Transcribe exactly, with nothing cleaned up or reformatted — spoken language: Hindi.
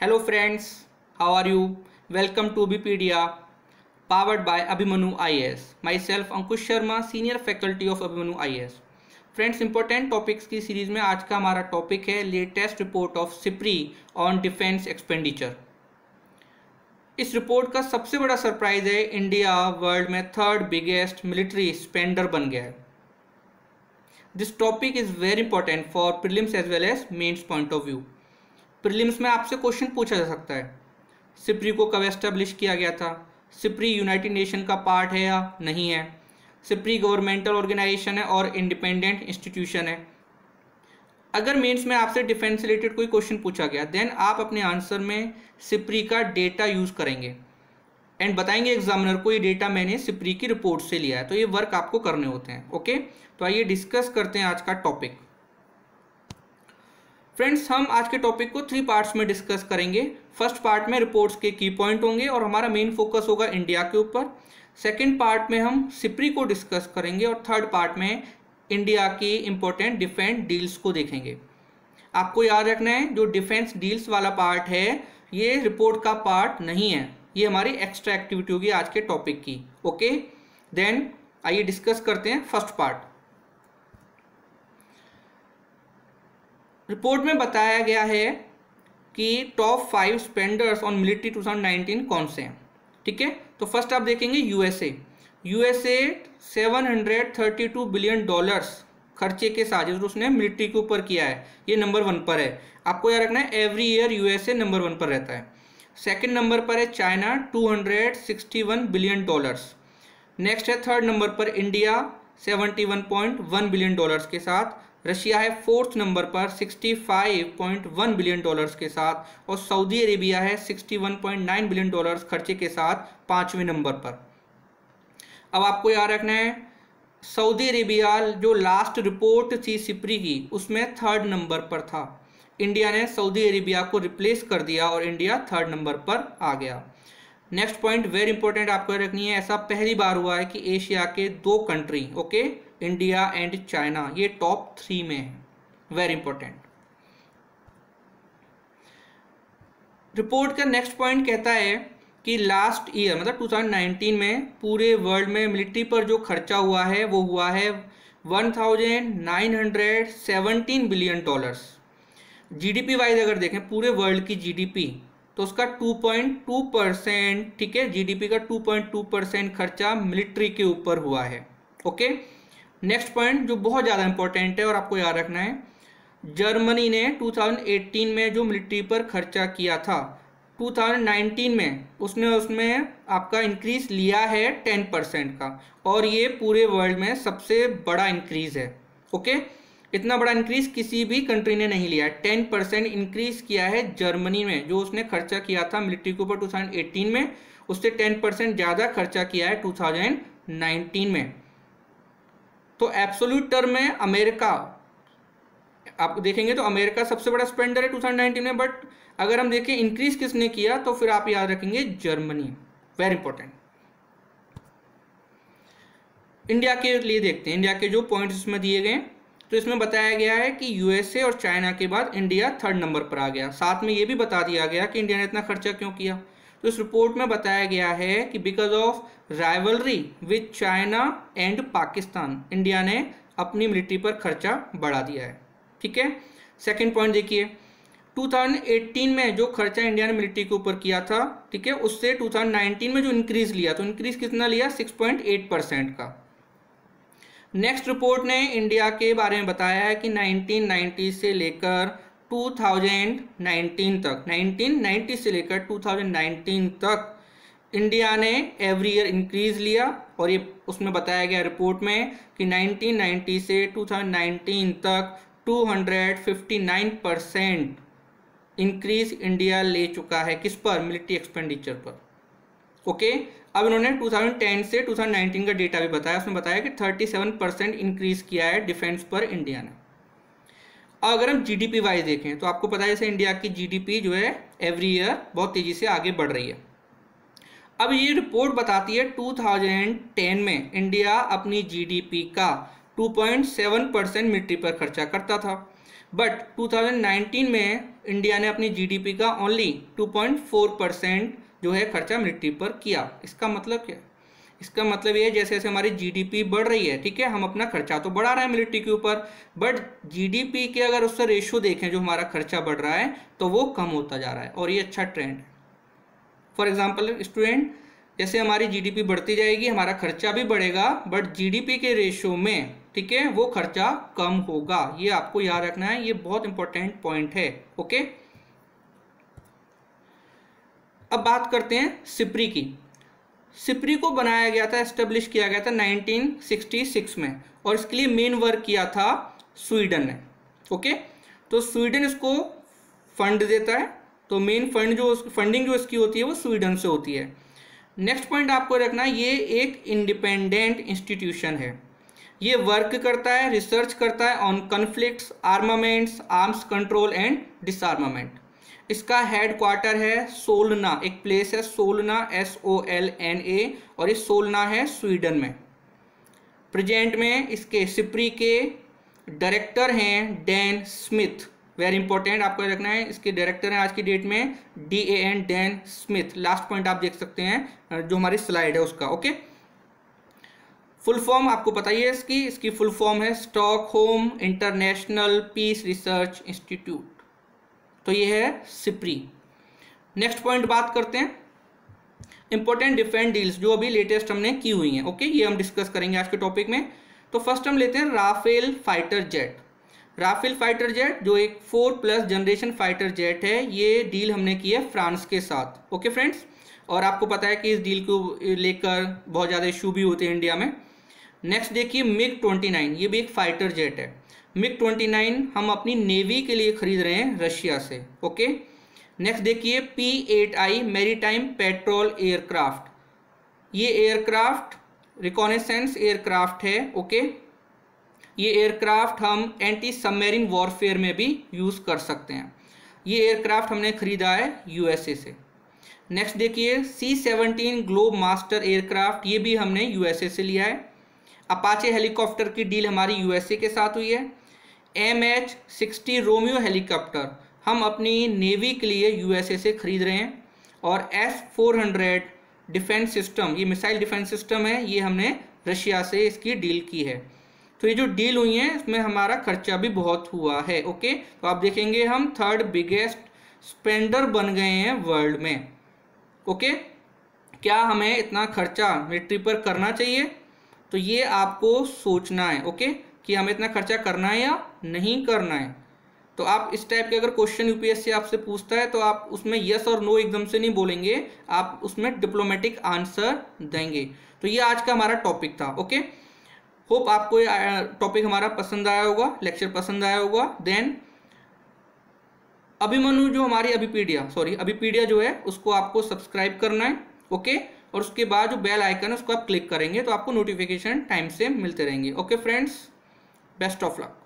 Hello friends, how are you? Welcome to Bipedia, powered by Abhimanyu I A S. Myself Ankush Sharma, Senior Faculty of Abhimanyu I A S. Friends important topics की सीरीज में आज का हमारा टॉपिक है latest report of SIPRI on defence expenditure. इस रिपोर्ट का सबसे बड़ा सरप्राइज है इंडिया वर्ल्ड में थर्ड बिगेस्ट मिलिट्री स्पेंडर बन गया है। This topic is very important for prelims as well as mains point of view. Prelims में आपसे क्वेश्चन पूछा जा सकता है, सिप्री को कब एस्टेब्लिश किया गया था, सिप्री यूनाइटेड नेशन का पार्ट है या नहीं है, सिप्री गवर्नमेंटल ऑर्गेनाइजेशन है और इंडिपेंडेंट इंस्टीट्यूशन है। अगर मेंस में आपसे डिफेंस से रिलेटेड कोई क्वेश्चन पूछा गया देन आप अपने आंसर में सिप्री का डेटा यूज़ करेंगे एंड बताएंगे एग्जामिनर को ये डेटा मैंने सिप्री की रिपोर्ट से लिया है। तो ये वर्क आपको करने होते हैं। ओके, तो आइए डिस्कस करते हैं आज का टॉपिक। फ्रेंड्स, हम आज के टॉपिक को थ्री पार्ट्स में डिस्कस करेंगे। फर्स्ट पार्ट में रिपोर्ट्स के की पॉइंट होंगे और हमारा मेन फोकस होगा इंडिया के ऊपर। सेकंड पार्ट में हम सिप्री को डिस्कस करेंगे और थर्ड पार्ट में इंडिया की इंपॉर्टेंट डिफेंस डील्स को देखेंगे। आपको याद रखना है जो डिफेंस डील्स वाला पार्ट है ये रिपोर्ट का पार्ट नहीं है, ये हमारी एक्स्ट्रा एक्टिविटी होगी आज के टॉपिक की। ओके, देन आइए डिस्कस करते हैं फर्स्ट पार्ट। रिपोर्ट में बताया गया है कि top five spenders on military two thousand nineteen कौन से हैं। ठीक है, तो फर्स्ट आप देखेंगे USA. USA seven hundred thirty two billion dollars खर्चे के साथ जो उसने मिलिट्री के ऊपर किया है ये नंबर वन पर है। आपको याद रखना है every year USA number one पर रहता है। सेकंड नंबर पर है China two hundred sixty one billion dollars. Next है थर्ड नंबर पर India seventy one point one billion dollars के साथ। रशिया है फोर्थ नंबर पर sixty five point one billion dollars के साथ और सऊदी अरेबिया है sixty one point nine billion dollars खर्चे के साथ पाँचवें नंबर पर। अब आपको याद रखना है सऊदी अरेबिया जो लास्ट रिपोर्ट थी सिप्री की उसमें थर्ड नंबर पर था। इंडिया ने सऊदी अरेबिया को रिप्लेस कर दिया और इंडिया थर्ड नंबर पर आ गया। नेक्स्ट पॉइंट वेरी इंपॉर्टेंट आपको रखनी है, ऐसा पहली बार हुआ है कि एशिया के दो country okay India and China ये टॉप थ्री में है। Very important. रिपोर्ट का नेक्स्ट पॉइंट कहता है कि लास्ट ईयर मतलब टू थाउजेंड नाइनटीन में पूरे वर्ल्ड में मिलिट्री पर जो खर्चा हुआ है वो हुआ है one thousand nine hundred seventeen billion dollars. GDP wise अगर देखें पूरे वर्ल्ड की जीडीपी तो उसका टू पॉइंट टू परसेंट ठीक है जीडीपी का टू पॉइंट टू परसेंट खर्चा मिलिट्री के ऊपर हुआ है। ओके, नेक्स्ट पॉइंट जो बहुत ज़्यादा इंपॉर्टेंट है और आपको याद रखना है, जर्मनी ने टू थाउजेंड एटीन में जो मिलिट्री पर खर्चा किया था टू थाउजेंड नाइनटीन में उसने उसमें आपका इंक्रीज लिया है टेन परसेंट का और ये पूरे वर्ल्ड में सबसे बड़ा इंक्रीज है। ओके, इतना बड़ा इंक्रीज किसी भी कंट्री ने नहीं लिया है। टेन परसेंट इंक्रीज किया है जर्मनी में जो उसने खर्चा किया था मिलिट्री के ऊपर टू थाउजेंड एटीन में, उससे टेन परसेंट ज़्यादा खर्चा किया है टू थाउजेंड नाइनटीन में। तो एब्सोल्यूट टर्म में अमेरिका आप देखेंगे तो अमेरिका सबसे बड़ा स्पेंडर है टू थाउजेंड नाइनटीन में, बट अगर हम देखें इंक्रीज किसने किया तो फिर आप याद रखेंगे जर्मनी। Very important. इंडिया के लिए देखते हैं, इंडिया के जो पॉइंट्स इसमें दिए गए तो इसमें बताया गया है कि यूएसए और चाइना के बाद इंडिया थर्ड नंबर पर आ गया। साथ में ये भी बता दिया गया कि इंडिया ने इतना खर्चा क्यों किया। तो इस रिपोर्ट में बताया गया है कि because of rivalry with China and Pakistan India ने अपनी मिलिट्री पर खर्चा बढ़ा दिया है। ठीक है, सेकंड पॉइंट देखिए टू थाउजेंड एटीन में जो खर्चा इंडिया ने मिलिट्री के ऊपर किया था ठीक है उससे टू थाउजेंड नाइनटीन में जो इंक्रीज लिया तो इंक्रीज कितना लिया सिक्स पॉइंट एट परसेंट का। नेक्स्ट रिपोर्ट ने इंडिया के बारे में बताया है कि नाइनटीन नाइंटी से लेकर टू थाउजेंड नाइनटीन तक नाइनटीन नाइंटी से लेकर टू थाउजेंड नाइनटीन तक इंडिया ने एवरी ईयर इंक्रीज लिया और ये उसमें बताया गया रिपोर्ट में कि नाइनटीन नाइंटी से टू थाउजेंड नाइनटीन तक two hundred fifty nine percent increase India ले चुका है किस पर, मिलिट्री एक्सपेंडिचर पर। Okay okay? अब इन्होंने टू थाउजेंड टेन से टू थाउजेंड नाइनटीन का डेटा भी बताया, उसमें बताया कि थर्टी सेवन परसेंट इंक्रीज किया है डिफेंस पर इंडिया ने। अगर हम जीडीपी वाइज देखें तो आपको पता है जैसे इंडिया की जीडीपी जो है एवरी ईयर बहुत तेजी से आगे बढ़ रही है। अब ये रिपोर्ट बताती है टू थाउजेंड टेन में इंडिया अपनी जीडीपी का two point seven percent military पर खर्चा करता था, बट टू थाउजेंड नाइनटीन में इंडिया ने अपनी जीडीपी का only two point four percent जो है खर्चा मिलिट्री पर किया। इसका मतलब क्या है? इसका मतलब ये है जैसे जैसे हमारी जीडीपी बढ़ रही है, ठीक है, हम अपना खर्चा तो बढ़ा रहे हैं मिलिट्री के ऊपर, बट जीडीपी के अगर उससे रेशो देखें जो हमारा खर्चा बढ़ रहा है तो वो कम होता जा रहा है, और ये अच्छा ट्रेंड है। फॉर एग्जाम्पल स्टूडेंट, जैसे हमारी जीडीपी बढ़ती जाएगी हमारा खर्चा भी बढ़ेगा, बट जीडीपी के रेशो में, ठीक है, वो खर्चा कम होगा। ये आपको याद रखना है, ये बहुत इंपॉर्टेंट पॉइंट है। ओके, अब बात करते हैं सिप्री की। सिप्री को बनाया गया था, एस्टेब्लिश किया गया था नाइनटीन सिक्सटी सिक्स में, और इसके लिए मेन वर्क किया था स्वीडन ने। ओके, तो स्वीडन इसको फंड देता है, तो मेन फंड जो फंडिंग जो इसकी होती है वो स्वीडन से होती है। नेक्स्ट पॉइंट आपको रखना है, ये एक इंडिपेंडेंट इंस्टीट्यूशन है, ये वर्क करता है, रिसर्च करता है on conflicts, armaments, arms control and disarmament. इसका हेड क्वार्टर है सोलना, एक प्लेस है Solna, S O L N A, और ये सोलना है स्वीडन में। प्रेजेंट में इसके सिप्री के डायरेक्टर हैं डैन स्मिथ, वेरी इंपॉर्टेंट आपको रखना है, इसके डायरेक्टर हैं आज की डेट में D A N Dan Smith. Last point आप देख सकते हैं जो हमारी स्लाइड है उसका। ओके, फुल फॉर्म आपको पता ही है इसकी, इसकी फुल फॉर्म है Stockholm International Peace Research Institute. तो ये है सिप्री। नेक्स्ट पॉइंट बात करते हैं इंपॉर्टेंट डिफेंस डील्स जो अभी लेटेस्ट हमने की हुई हैं। ओके, ये हम डिस्कस करेंगे आज के टॉपिक में। तो फर्स्ट हम लेते हैं Rafale fighter jet. Rafale fighter jet जो एक four plus generation fighter jet है, ये डील हमने की है फ्रांस के साथ। ओके फ्रेंड्स, और आपको पता है कि इस डील को लेकर बहुत ज़्यादा इशू भी होते हैं इंडिया में। नेक्स्ट देखिए मिग ट्वेंटी नाइन, ये भी एक फाइटर जेट है। मिग ट्वेंटी नाइन हम अपनी नेवी के लिए खरीद रहे हैं रशिया से। ओके, नेक्स्ट देखिए P eight I maritime patrol aircraft, ये एयरक्राफ्ट रिकॉनेसेंस एयरक्राफ्ट है। ओके, ये एयरक्राफ्ट हम एंटी सबमरीन वॉरफेयर में भी यूज़ कर सकते हैं। ये एयरक्राफ्ट हमने खरीदा है यूएसए से। नेक्स्ट देखिए C seventeen Globemaster aircraft, ये भी हमने यूएसए से लिया है। अपाचे हेलीकॉप्टर की डील हमारी यूएसए के साथ हुई है। M H sixty Romeo helicopter हम अपनी नेवी के लिए यूएसए से खरीद रहे हैं। और S four hundred defence system, ये मिसाइल डिफेंस सिस्टम है, ये हमने रशिया से इसकी डील की है। तो ये जो डील हुई है इसमें हमारा खर्चा भी बहुत हुआ है। ओके, तो आप देखेंगे हम थर्ड बिगेस्ट स्पेंडर बन गए हैं वर्ल्ड में। ओके, क्या हमें इतना खर्चा मिलिट्री पर करना चाहिए? तो ये आपको सोचना है। ओके, कि हमें इतना खर्चा करना है या नहीं करना है। तो आप इस टाइप के अगर क्वेश्चन यूपीएससी आपसे पूछता है तो आप उसमें यस और नो एकदम से नहीं बोलेंगे, आप उसमें डिप्लोमेटिक आंसर देंगे। तो ये आज का हमारा टॉपिक था। ओके, होप आपको ये टॉपिक हमारा पसंद आया होगा, लेक्चर पसंद आया होगा। देन अभिमन्यु जो हमारी अभिपीडिया सॉरी अभिपीडिया जो है उसको आपको सब्सक्राइब करना है। ओके, और उसके बाद जो बेल आइकन है उसको आप क्लिक करेंगे तो आपको नोटिफिकेशन टाइम से मिलते रहेंगे। Okay friends, best of luck.